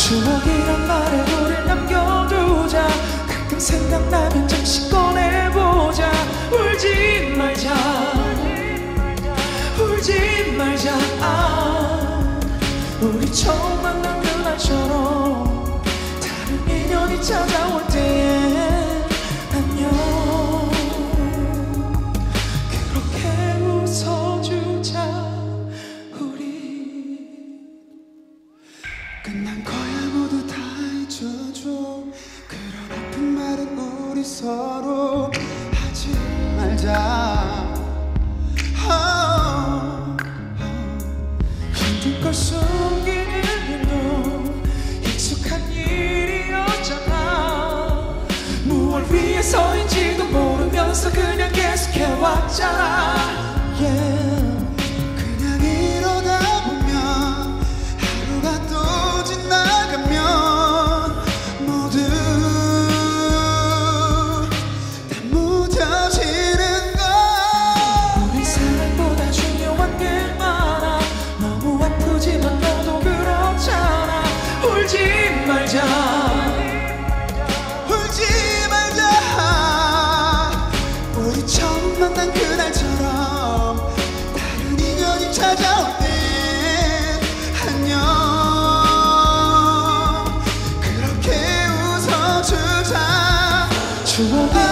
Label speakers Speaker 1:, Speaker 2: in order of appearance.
Speaker 1: 추억이란 말에 우릴 남겨두자. 가끔 생각나면 잠시 꺼내보자. 울지 말자, 울지 말자. 우리 처음 만난 그날처럼 다른 인연이 찾아올 때에 안녕 그렇게 웃어주자. 우리 끝난 거야 모두 다 잊어줘. 그런 아픈 말은 우리 서로 하지 말자. 힘든 걸 숨기는 일도 익숙한 일이었잖아. 무얼 위해서인지도 모르면서 그냥 계속해왔잖아. 그냥 이러다 보면 하루가 또 지나가면 모두 다 무뎌지는 걸. 우리 사랑보다 중요한 게 많아. 너무 아프지만 너도 그렇잖아. 울지 말자, 울지 말자. 우리 처음 만난 그날처럼 다른 인연이 찾아올 때 안녕 그렇게 웃어주자. 추억이